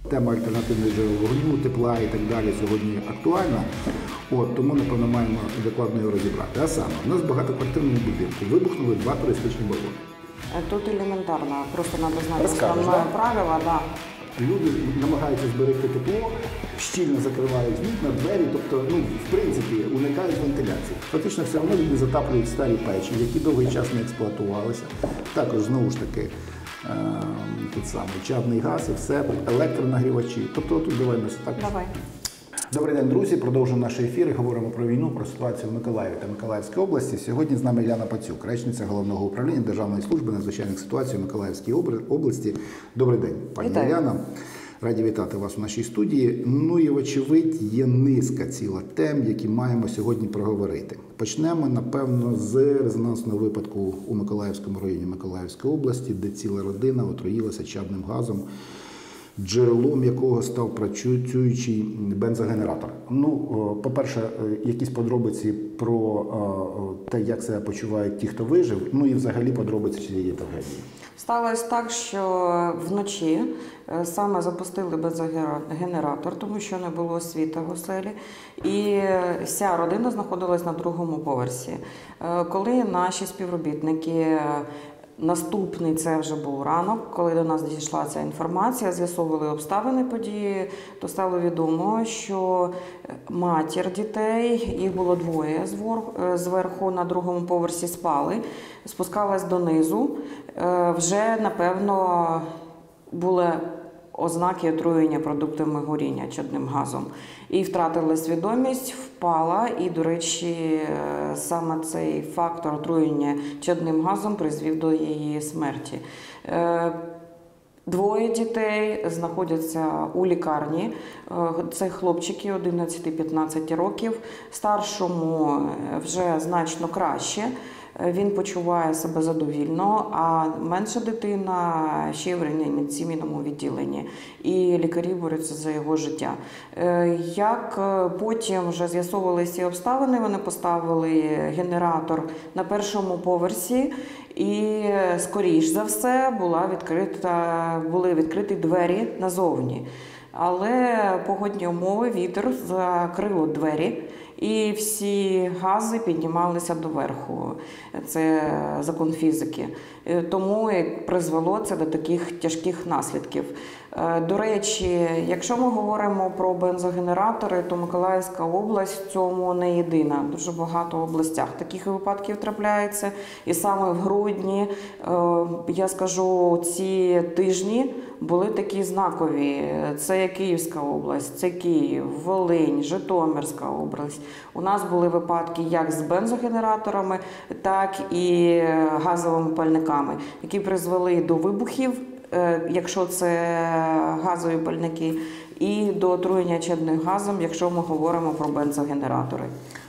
тема альтернативних джерел вогню, тепла і так далі сьогодні актуальна. Тому, напевно, маємо докладно його розібрати. А саме, у нас в багатоквартирному будинку вибухнули 2 туристичні балони. Тут елементарно, просто треба знати Розкажеш, основне да? правило. Да. Люди намагаються зберегти тепло, щільно закривають вікна, двері, тобто, в принципі, уникають вентиляції. Фактично, все одно люди затаплюють старі печі, які довгий час не експлуатувалися. Також, знову ж таки, чадний газ і все, електронагрівачі. Тобто, тут давай ми так. Давай. Добрий день, друзі. Продовжуємо наші ефіри. Говоримо про війну, про ситуацію в Миколаєві та Миколаївській області. Сьогодні з нами Яна Пацюк, речниця Головного управління Державної служби надзвичайних ситуацій у Миколаївській області. Добрий день, пані Яна. Раді вітати вас у нашій студії. І, вочевидь, є низка ціла тем, які маємо сьогодні проговорити. Почнемо, напевно, з резонансного випадку у Миколаївському районі Миколаївської області, де ціла родина отруїлася чадним газом, джерелом якого став працюючий бензогенератор. По-перше, якісь подробиці про те, як себе почувають ті, хто вижив, і взагалі подробиці цієї трагедії. Сталося так, що вночі саме запустили бензогенератор, тому що не було світла в оселі, і вся родина знаходилась на другому поверсі. Коли наші співробітники, наступний це вже був ранок, коли до нас дійшла ця інформація, з'ясовували обставини події, то стало відомо, що матір дітей, їх було двоє зверху на другому поверсі спали, спускалась донизу, вже, напевно, були ознаки отруєння продуктами горіння чадним газом. І втратила свідомість, впала, і, до речі, саме цей фактор отруєння чадним газом призвів до її смерті. Двоє дітей знаходяться у лікарні. Це хлопчики 11-15 років. Старшому вже значно краще. Він почуває себе задовільно, а менша дитина ще в реанімаційному відділенні. І лікарі борються за його життя. Як потім вже з'ясовувалися ці обставини, вони поставили генератор на першому поверсі, і, скоріш за все, були відкриті двері назовні. Але погодні умови, вітер закрило двері, і всі гази піднімалися доверху. Це закон фізики. Тому і призвело це до таких тяжких наслідків. До речі, якщо ми говоримо про бензогенератори, то Миколаївська область в цьому не єдина. Дуже багато в областях таких випадків трапляється. І саме в грудні, я скажу, ці тижні були такі знакові. Це Київська область, це Київ, Волинь, Житомирська область. У нас були випадки як з бензогенераторами, так і газовими пальниками, які призвели до вибухів, якщо це газові пальники, і до отруєння чадним газом, якщо ми говоримо про бензогенератори.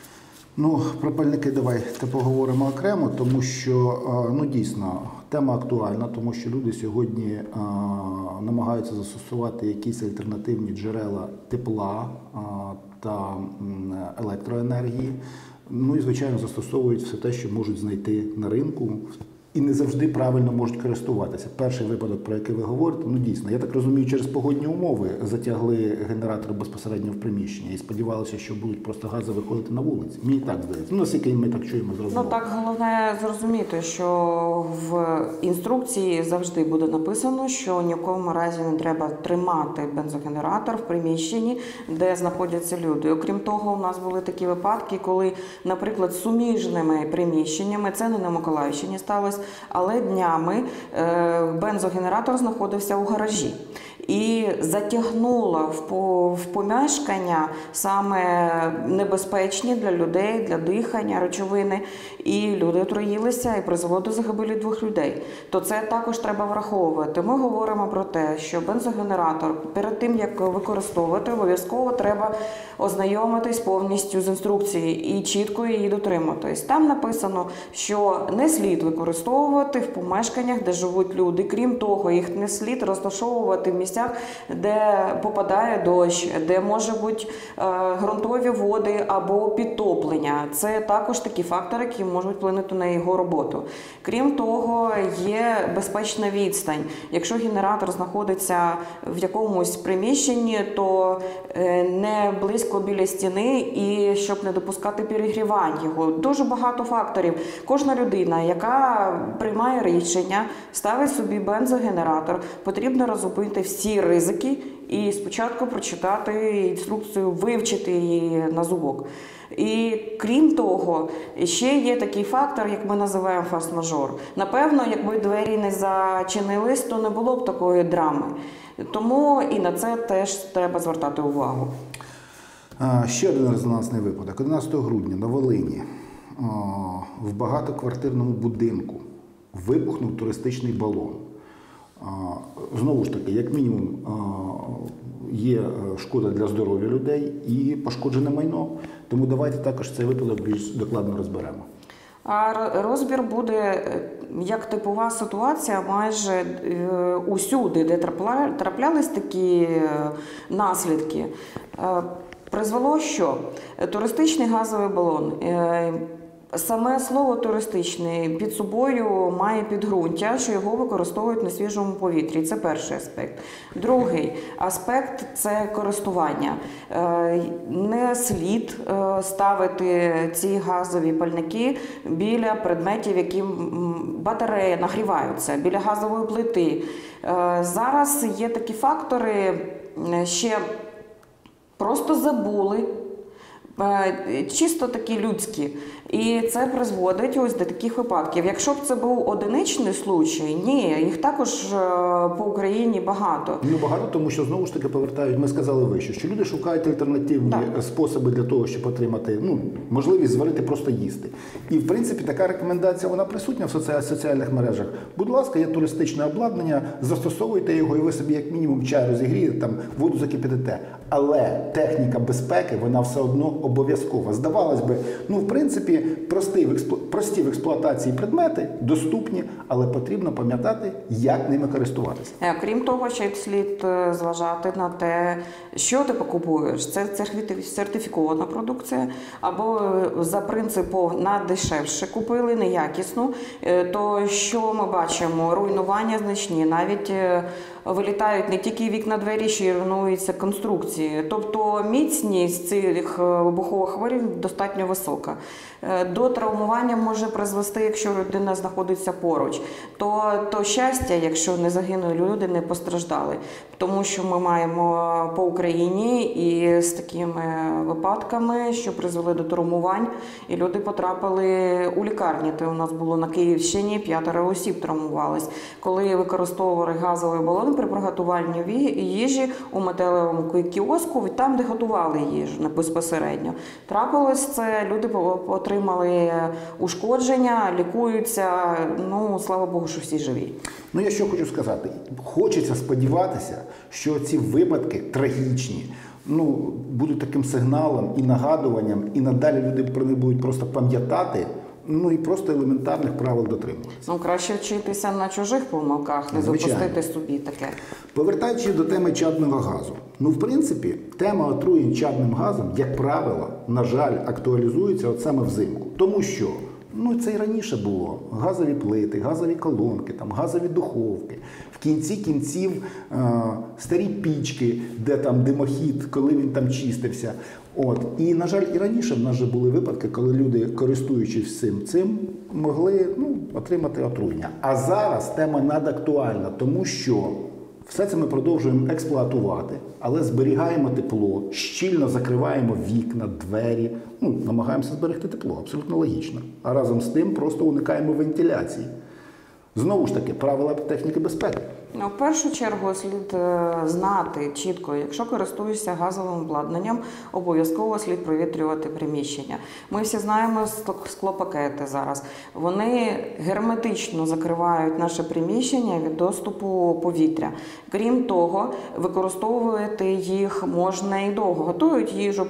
Про пальники давайте поговоримо окремо, тому що, дійсно, тема актуальна, тому що люди сьогодні намагаються застосувати якісь альтернативні джерела тепла та електроенергії. І, звичайно, застосовують все те, що можуть знайти на ринку. І не завжди правильно можуть користуватися. Перший випадок, про який ви говорите, дійсно, я так розумію, через погодні умови затягли генератор безпосередньо в приміщення і сподівалися, що будуть просто гази виходити на вулиці. Мені так здається. Наскільки ми так чуємо з розмови. Так, головне зрозуміти, що в інструкції завжди буде написано, що ні в якому разі не треба тримати бензогенератор в приміщенні, де знаходяться люди. Окрім того, у нас були такі випадки, коли, наприклад, суміжними приміщеннями, це не на Миколаївщині сталося, але днями бензогенератор знаходився у гаражі. І затягнула в помешкання саме небезпечні для людей, для дихання речовини. І люди отруїлися, і призвело до загибелі 2 людей. То це також треба враховувати. Ми говоримо про те, що бензогенератор перед тим, як використовувати, обов'язково треба ознайомитись повністю з інструкцією і чітко її дотримуватись. Там написано, що не слід використовувати в помешканнях, де живуть люди. Крім того, їх не слід розташовувати в місцях, місцях, де попадає дощ, де може бути ґрунтові води або підтоплення. Це також такі фактори, які можуть вплинути на його роботу. Крім того, є безпечна відстань. Якщо генератор знаходиться в якомусь приміщенні, то не близько біля стіни і щоб не допускати перегрівань його. Дуже багато факторів. Кожна людина, яка приймає рішення, ставить собі бензогенератор, потрібно розуміти всі ризики і спочатку прочитати інструкцію, вивчити її на зубок. І крім того, ще є такий фактор, як ми називаємо форс-мажор. Напевно, якби двері не зачинились, то не було б такої драми. Тому і на це теж треба звертати увагу. Ще один резонансний випадок. 11 грудня на Волині в багатоквартирному будинку вибухнув туристичний балон. Знову ж таки, як мінімум, є шкода для здоров'я людей і пошкоджене майно. Тому давайте також цей випадок більш докладно розберемо. А розбір буде як типова ситуація майже усюди, де траплялись такі наслідки. Призвело що? Туристичний газовий балон. Саме слово «туристичний» під собою має підґрунтя, що його використовують на свіжому повітрі. Це перший аспект. Другий аспект – це користування. Не слід ставити ці газові пальники біля предметів, які батареї нагріваються, біля газової плити. Зараз є такі фактори, ще просто забули, чисто такі людські. І це призводить ось до таких випадків. Якщо б це був одиничний случай, ні, їх також по Україні багато. Ну, багато, тому що, знову ж таки, повертають, ми сказали вище, що люди шукають альтернативні способи для того, щоб отримати можливість зварити, просто їсти. І, в принципі, така рекомендація, вона присутня в соціальних мережах. Будь ласка, є туристичне обладнання, застосовуйте його, і ви собі, як мінімум, чай розігрієте, там, воду закипятите. Але техніка безпеки, вона все одно обов'язкова. Здавалось би, в принципі, прості в експлуатації предмети, доступні, але потрібно пам'ятати, як ними користуватися. Крім того, ще слід зважати на те, що ти купуєш. Це сертифікована продукція, або за принципом «надешевше купили, неякісну», то що ми бачимо? Руйнування значні, навіть вилітають не тільки вікна, двері, ще й руйнуються конструкції. Тобто міцність цих вибухових хворів достатньо висока. До травмування може призвести, якщо людина знаходиться поруч. То щастя, якщо не загинули люди, не постраждали. Тому що ми маємо по Україні і з такими випадками, що призвели до травмувань, і люди потрапили у лікарні. То у нас було на Київщині 5 осіб травмувались, коли використовували газовий балон при приготуванні їжі у металевому кіоску, там, де готували їжу безпосередньо. Трапилось це, люди отримали ушкодження, лікуються, слава Богу, що всі живі. Я що хочу сказати. Хочеться сподіватися, що ці випадки трагічні, будуть таким сигналом і нагадуванням, і надалі люди про них будуть просто пам'ятати, і просто елементарних правил дотримуватися. Краще вчитися на чужих помилках, не допустити собі таке. Повертаючись до теми чадного газу. В принципі, тема отруєнь чадним газом, як правило, на жаль, актуалізується от саме взимку. Тому що, це і раніше було. Газові плити, газові колонки, газові духовки. В кінці кінців старі пічки, де там димохід, коли він там чистився. І, на жаль, і раніше в нас вже були випадки, коли люди, користуючись цим, могли отримати отруєння. А зараз тема надактуальна, тому що все це ми продовжуємо експлуатувати, але зберігаємо тепло, щільно закриваємо вікна, двері, намагаємося зберегти тепло, абсолютно логічно. А разом з тим просто уникаємо вентиляції. Знову ж таки, правила техніки безпеки. В першу чергу слід знати чітко, якщо користуєшся газовим обладнанням, обов'язково слід провітрювати приміщення. Ми всі знаємо склопакети зараз. Вони герметично закривають наше приміщення від доступу повітря. Крім того, використовувати їх можна і довго. Готують їжу,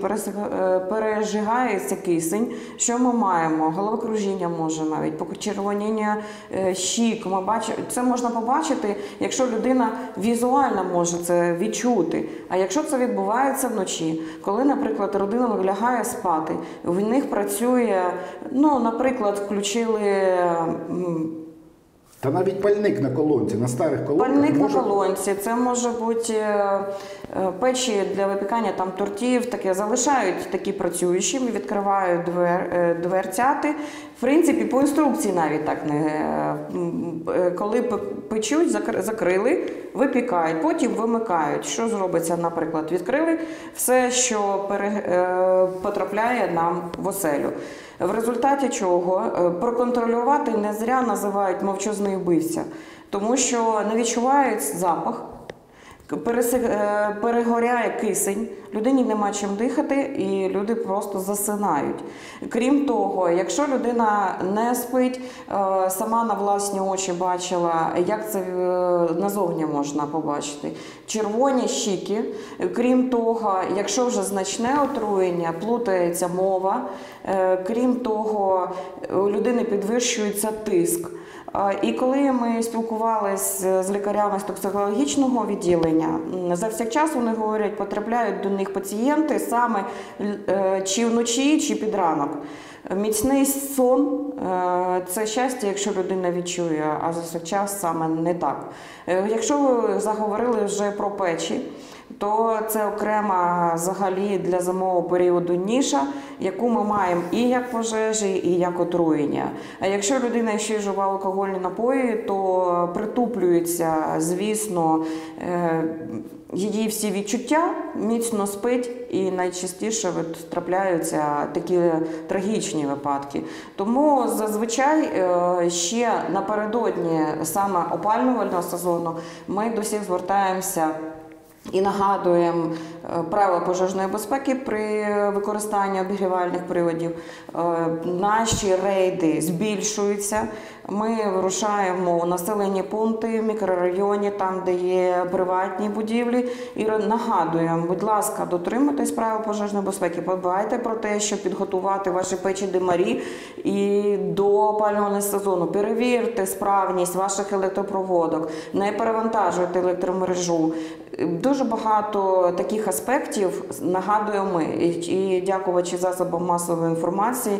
пережигається кисень. Що ми маємо? Головокружіння може навіть, почервоніння щік. Це можна побачити, якщо людина візуально може це відчути. А якщо це відбувається вночі, коли, наприклад, родина лягає спати, в них працює, наприклад, включили Та навіть пальник на колонці, на старих колонках. пальник на колонці, це може бути печі для випікання там тортів, таке залишають такі працюючі, відкривають дверцяти. В принципі, по інструкції навіть так не коли печуть, закрили, випікають, потім вимикають. Що зробиться, наприклад, відкрили все, що потрапляє нам в оселю. В результаті чого проконтролювати не зря називають мовчазний вбивця, тому що не відчувають запах, перегоряє кисень, людині нема чим дихати і люди просто засинають. Крім того, якщо людина не спить, сама на власні очі бачила, як це назовні можна побачити, червоні щіки. Крім того, якщо вже значне отруєння, плутається мова. Крім того, у людини підвищується тиск. І коли ми спілкувалися з лікарями з токсикологічного відділення, завсякчас вони говорять, потрапляють до них пацієнти саме чи вночі, чи під ранок. Міцний сон – це щастя, якщо людина відчує, а завсякчас саме не так. Якщо ви заговорили вже про печі, то це окрема взагалі для зимового періоду ніша, яку ми маємо і як пожежі, і як отруєння. А якщо людина ще вживає алкогольні напої, то притуплюється, звісно, її всі відчуття, міцно спить і найчастіше трапляються такі трагічні випадки. Тому зазвичай ще напередодні саме опалювального сезону ми до всіх звертаємося і нагадуємо правила пожежної безпеки при використанні обігрівальних приладів. Наші рейди збільшуються. Ми вирушаємо у населені пункти, мікрорайоні, там, де є приватні будівлі, і нагадуємо, будь ласка, дотримуйтесь правил пожежної безпеки, подбайте про те, щоб підготувати ваші печі димарі і до опалювального сезону. Перевірте справність ваших електропроводок, не перевантажуйте електромережу. Дуже багато таких аспектів нагадуємо ми. І дякуючи засобам масової інформації,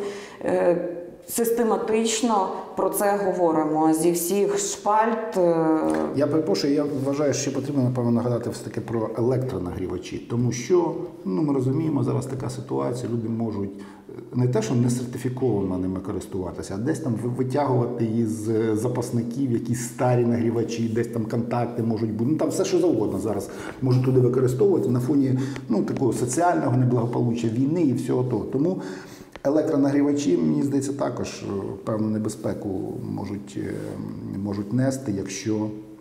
систематично про це говоримо зі всіх шпальт. Я перепрошую, я вважаю, що потрібно, напевно, нагадати все-таки про електронагрівачі, тому що, ми розуміємо, зараз така ситуація, люди можуть не те, що не сертифіковано ними користуватися, а десь там витягувати із запасників якісь старі нагрівачі, десь там контакти можуть бути, там все, що завгодно зараз можуть туди використовувати на фоні такого соціального неблагополуччя, війни і всього того. Тому електронагрівачі, мені здається, також певну небезпеку можуть нести, якщо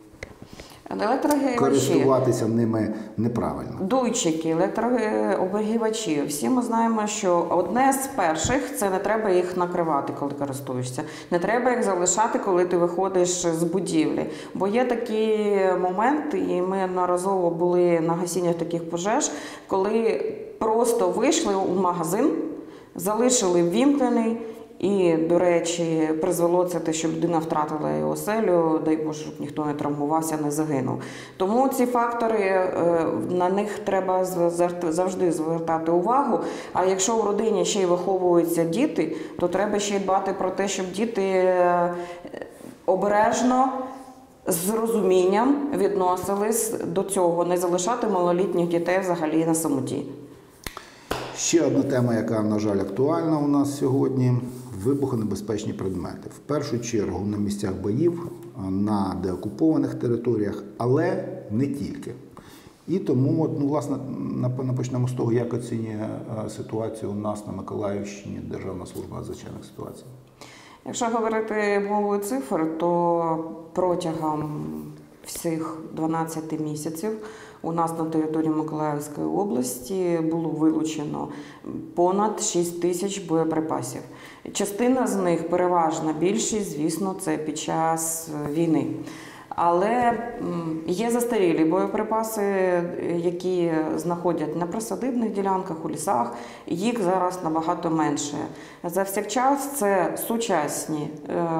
користуватися ними неправильно. Дуйчики, електрообігрівачі. Всі ми знаємо, що одне з перших – це не треба їх накривати, коли користуєшся. Не треба їх залишати, коли ти виходиш з будівлі. Бо є такі моменти, і ми неодноразово були на гасіннях таких пожеж, коли просто вийшли у магазин, залишили ввімкнений, і, до речі, призвело це те, що людина втратила і оселю, дай Боже, щоб ніхто не травмувався, не загинув. Тому ці фактори, на них треба завжди звертати увагу. А якщо в родині ще й виховуються діти, то треба ще й дбати про те, щоб діти обережно, з розумінням відносились до цього, не залишати малолітніх дітей взагалі на самоті. Ще одна тема, яка, на жаль, актуальна у нас сьогодні – вибухонебезпечні предмети. В першу чергу на місцях боїв, на деокупованих територіях, але не тільки. І тому, власне, напевно, почнемо з того, як оцінює ситуацію у нас на Миколаївщині Державна служба надзвичайних ситуацій. Якщо говорити мовою цифр, то протягом всіх 12 місяців у нас на території Миколаївської області було вилучено понад 6 тисяч боєприпасів. Частина з них, переважна більшість, звісно, це під час війни. Але є застарілі боєприпаси, які знаходять на присадибних ділянках, у лісах. Їх зараз набагато менше. Завсякчас це сучасні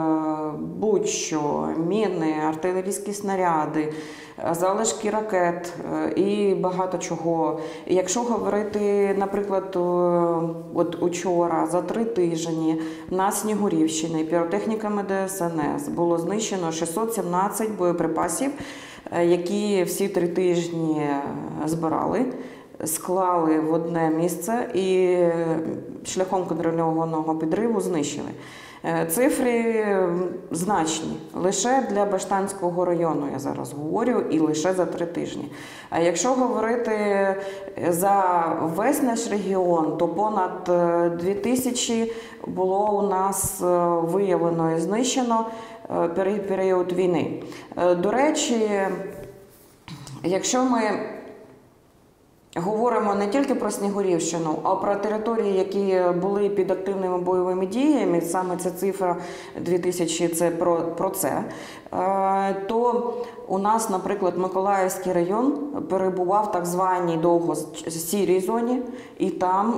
будь-що, міни, артилерійські снаряди, залишки ракет і багато чого. Якщо говорити, наприклад, от учора, за 3 тижні на Снігурівщині піротехніками ДСНС було знищено 617 боєприпасів, які всі 3 тижні збирали, склали в одне місце і шляхом контрольованого підриву знищили. Цифри значні. Лише для Баштанського району, я зараз говорю, і лише за 3 тижні. А якщо говорити за весь наш регіон, то понад 2000 було у нас виявлено і знищено період війни. До речі, якщо ми говоримо не тільки про Снігурівщину, а про території, які були під активними бойовими діями, саме ця цифра 2000 – це про це, то у нас, наприклад, Миколаївський район перебував в так званій довго сірій зоні, і там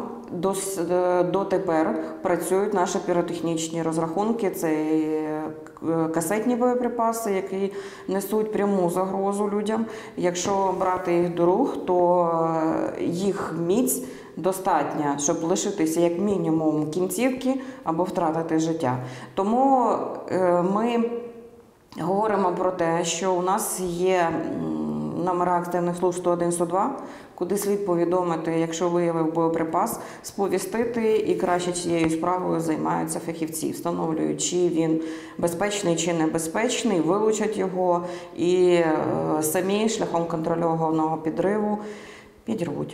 дотепер працюють наші піротехнічні розрахунки. Це касетні боєприпаси, які несуть пряму загрозу людям. Якщо брати їх до рук, то їх міць достатня, щоб лишитися як мінімум кінцівки або втратити життя. Тому ми говоримо про те, що у нас є номера екстрених служб 101, 102, куди слід повідомити, якщо виявив боєприпас, сповістити, і краще цією справою займаються фахівці, встановлюють, чи він безпечний, чи небезпечний, вилучать його і самі шляхом контрольованого підриву підірвуть.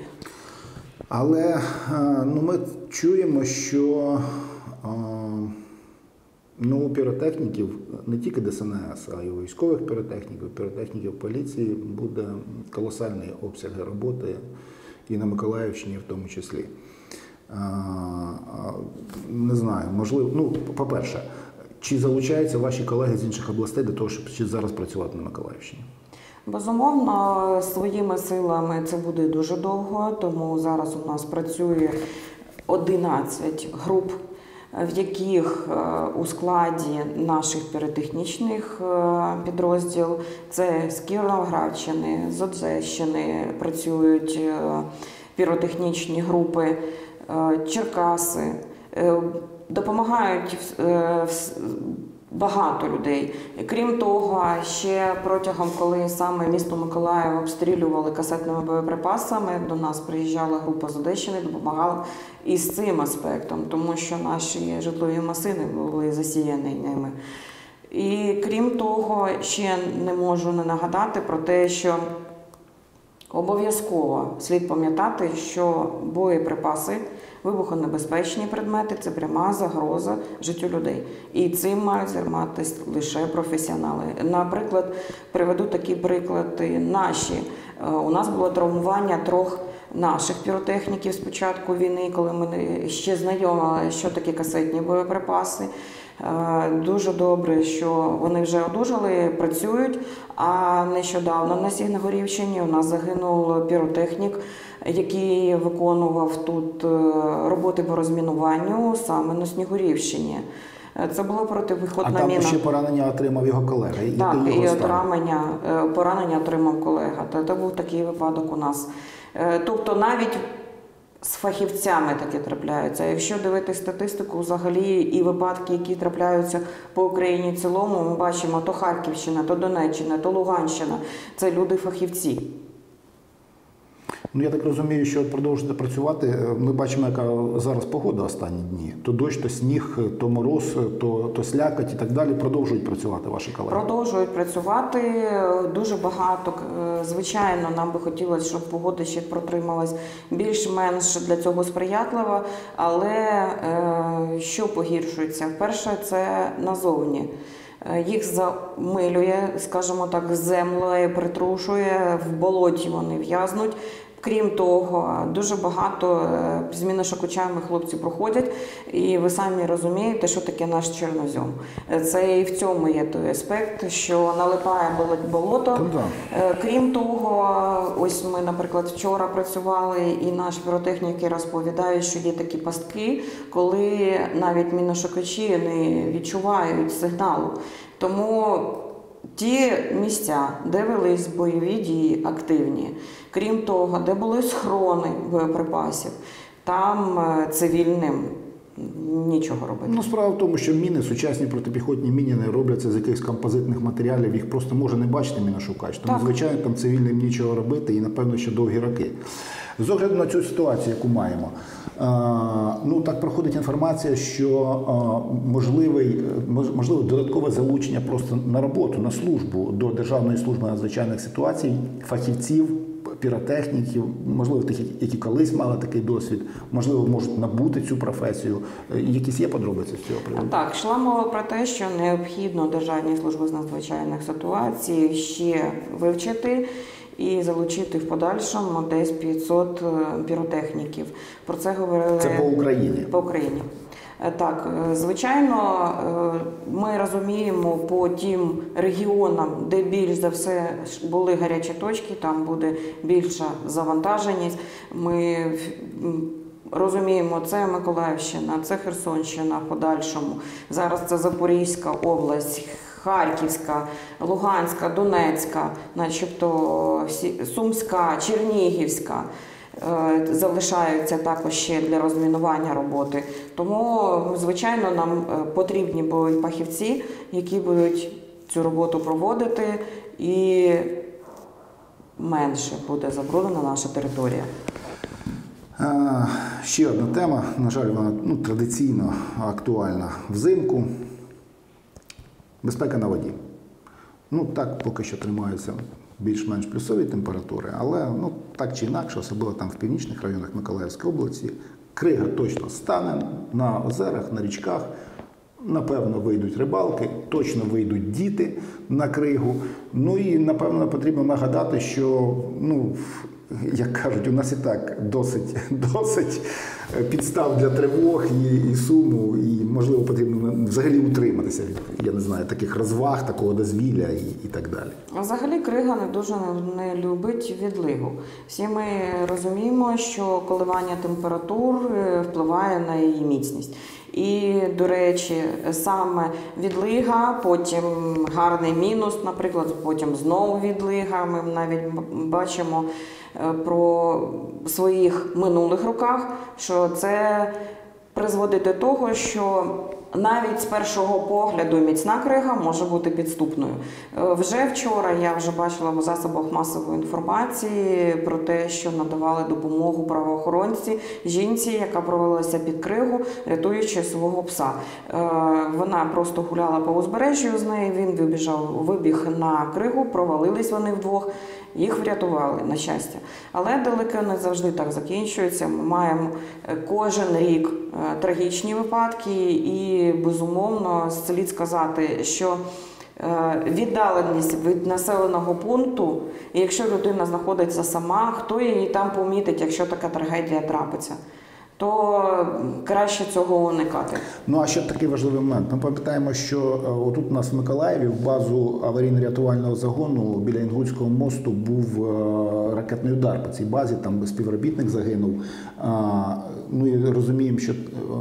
Але ми чуємо, що у піротехніків, не тільки ДСНС, а й у військових піротехніків поліції буде колосальний обсяг роботи і на Миколаївщині в тому числі. Не знаю, можливо, по-перше, чи залучаються ваші колеги з інших областей до того, щоб зараз працювати на Миколаївщині? Безумовно, своїми силами це буде дуже довго, тому зараз у нас працює 11 груп, в яких у складі наших піротехнічних підрозділів, це з Кіровоградщини, з Одещини працюють піротехнічні групи, Черкаси, допомагають багато людей. Крім того, ще протягом, коли саме місто Миколаїв обстрілювали касетними боєприпасами, до нас приїжджала група з Одещини, допомагала і з цим аспектом, тому що наші житлові масиви були засіяні ними. І крім того, ще не можу не нагадати про те, що обов'язково слід пам'ятати, що боєприпаси, вибухонебезпечні предмети – це пряма загроза життю людей. І цим мають займатися лише професіонали. Наприклад, приведу такі приклади наші. У нас було травмування 3 наших піротехніків з початку війни, коли ми ще знайомили, що таке касетні боєприпаси. Дуже добре, що вони вже одужали, працюють. А нещодавно на Снігурівщині у нас загинув піротехнік, який виконував тут роботи по розмінуванню саме на Снігурівщині. Це було противопіхотна міна. А там ще поранення отримав його колега? Так, і поранення отримав колега. Це був такий випадок у нас. Тобто навіть з фахівцями таке трапляються. Якщо дивитися статистику взагалі і випадки, які трапляються по Україні в цілому, ми бачимо то Харківщина, то Донеччина, то Луганщина. Це люди-фахівці. Я так розумію, що продовжуєте працювати. Ми бачимо, яка зараз погода останні дні. То дощ, то сніг, то мороз, то слякоть і так далі. Продовжують працювати ваші колеги? Продовжують працювати. Дуже багато. Звичайно, нам би хотілося, щоб погода ще протрималась більш-менш для цього сприятлива. Але що погіршується? Перше, це назовні. Їх замилює, скажімо так, землею притрушує, в болоті вони в'язнуть. Крім того, дуже багато з міношукачами хлопці проходять, і ви самі розумієте, що таке наш чорнозем. Це і в цьому є той аспект, що налипає болото. Крім того, ось ми, наприклад, вчора працювали, і наші піротехніки розповідають, що є такі пастки, коли навіть міношукачі не відчувають сигналу. Тому ті місця, де велись бойові дії активні, крім того, де були схорони боєприпасів, там цивільним нічого робити. Ну, справа в тому, що міни, сучасні протипіхотні міни не робляться з якихось композитних матеріалів, їх просто може не бачити міношукач. Тому, звичайно, там цивільним нічого робити і, напевно, ще довгі роки. З огляду на цю ситуацію, яку маємо, ну, так проходить інформація, що можливо додаткове залучення просто на роботу, на службу до Державної служби надзвичайних ситуацій, фахівців, піротехніків, можливо, тих, які колись мали такий досвід, можливо, можуть набути цю професію. Якісь є подробиці з цього приводу? Так, йшла мова про те, що необхідно Державній службі з надзвичайних ситуацій ще вивчити і залучити в подальшому десь 500 піротехніків. Про це говорили... Це по Україні? По Україні. Так, звичайно, ми розуміємо по тим регіонам, де більш за все були гарячі точки, там буде більша завантаженість. Ми розуміємо, це Миколаївщина, це Херсонщина в подальшому. Зараз це Запорізька область, Харківська, Луганська, Донецька, начебто Сумська, Чернігівська. Залишаються також ще для розмінування роботи. Тому, звичайно, нам потрібні будуть фахівці, які будуть цю роботу проводити, і менше буде забруднена наша територія. Ще одна тема, на жаль, вона традиційно актуальна взимку. Безпека на воді. Так поки що тримаються більш-менш плюсові температури, але так чи інакше, особливо там в північних районах Миколаївської області, крига точно стане на озерах, на річках. Напевно, вийдуть рибалки, точно вийдуть діти на кригу. І, напевно, потрібно нагадати, що, як кажуть, у нас і так досить підстав для тривог і суму, і, можливо, потрібно взагалі утриматися від, я не знаю, таких розваг, такого дозвілля і так далі. Взагалі крига не дуже не любить відлигу. Всі ми розуміємо, що коливання температур впливає на її міцність. І, до речі, саме відлига, потім гарний мінус, наприклад, потім знову відлига. Ми навіть бачимо про своїх минулих роках, що це призводить до того, що навіть з першого погляду міцна крига може бути підступною. Вже вчора я бачила в засобах масової інформації про те, що надавали допомогу правоохоронці жінці, яка провалилася під кригу, рятуючи свого пса. Вона просто гуляла по узбережжю з нею, він вибіг на кригу, провалились вони вдвох. Їх врятували, на щастя. Але далеко не завжди так закінчується. Ми маємо кожен рік трагічні випадки і, безумовно, слід сказати, що віддаленість від населеного пункту, і якщо людина знаходиться сама, хто її там помітить, якщо така трагедія трапиться, то краще цього уникати. А ще такий важливий момент. Ми пам'ятаємо, що отут у нас в Миколаєві в базу аварійно-рятувального загону біля Інгульського мосту був ракетний удар по цій базі, там співробітник загинув. І розуміємо, що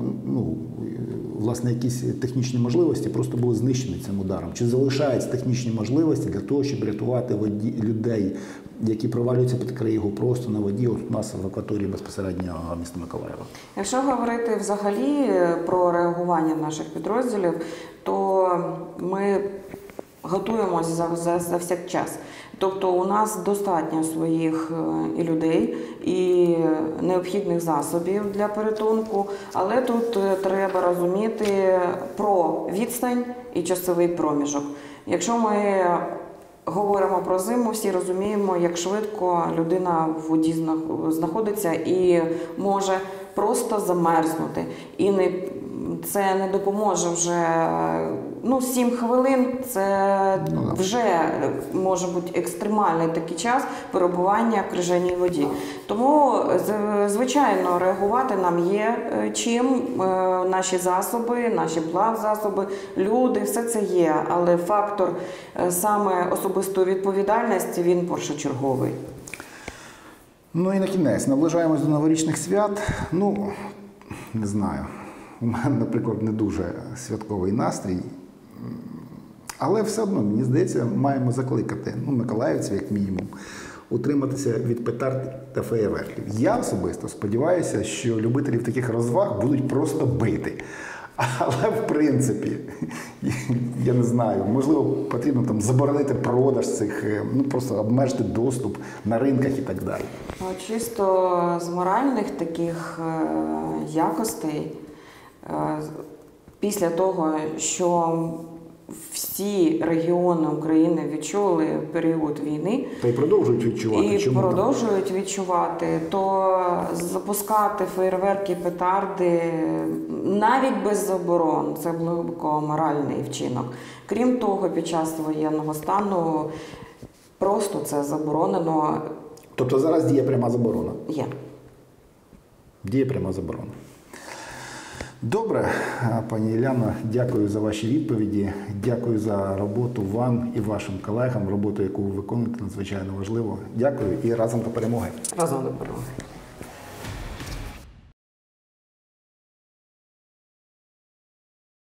власне якісь технічні можливості просто були знищені цим ударом. Чи залишаються технічні можливості для того, щоб рятувати людей, які провалюються під кригу просто на воді, от у нас в акваторії безпосередньо міста Миколаєва? Якщо говорити взагалі про реагування наших підрозділів, то ми готуємося завсякчас. Тобто у нас достатньо своїх і людей, і необхідних засобів для порятунку, але тут треба розуміти про відстань і часовий проміжок. Якщо ми говоримо про зиму, всі розуміємо, як швидко людина в воді знаходиться і може просто замерзнути. І це не допоможе вже 7 хвилин. Це вже може бути екстремальний такий час перебування в крижаній воді. Тому, звичайно, реагувати нам є чим. Наші засоби, наші плавзасоби, люди, все це є. Але фактор саме особистої відповідальності, він першочерговий. Ну і на кінець, наближаємось до новорічних свят. Не знаю, у мене, наприклад, не дуже святковий настрій. Але все одно, мені здається, маємо закликати миколаївців, як мінімум, утриматися від петард та феєрверків. Я особисто сподіваюся, що любителів таких розваг будуть просто бити. Але, в принципі, я не знаю, можливо, потрібно там заборонити продаж цих, просто обмежити доступ на ринках і так далі. Чисто з моральних таких якостей, після того, що всі регіони України відчули період війни. Та й продовжують відчувати. І продовжують відчувати, то запускати феєрверки, петарди навіть без заборон – це глибоко моральний вчинок. Крім того, під час воєнного стану просто це заборонено. Тобто зараз діє пряма заборона? Є. Діє пряма заборона. Добре, пані Іляно, дякую за ваші відповіді, дякую за роботу вам і вашим колегам, роботу, яку ви виконуєте, надзвичайно важливо. Дякую і разом до перемоги. Разом до перемоги.